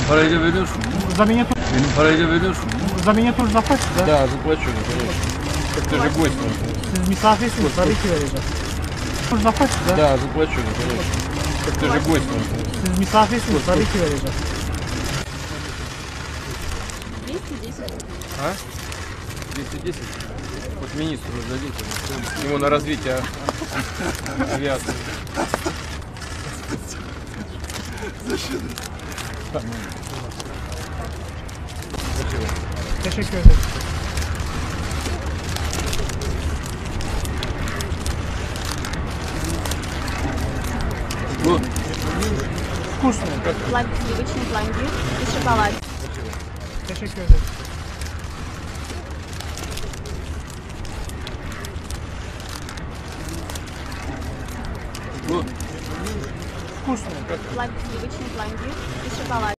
Parayı da veriyorsun. За меня, Benim parayı da veriyorsun. за меня тоже заплатите, да? Да, заплачу, конечно. Так ты же гость. Siz misafirsiniz, tabii ki vereceğim. Тоже заплатите, да? Да, заплачу, конечно. Так ты же гость. Siz misafirsiniz, tabii ki vereceğim. 210. А? 210? Вот министру дадите. Ему на развитие авиации. Teşekkür ederim. Ну, Вкусно. Сливочный пломбир и шоколад. Teşekkür ederim. ну, Вкусно. Сливочный пломбир и шоколад.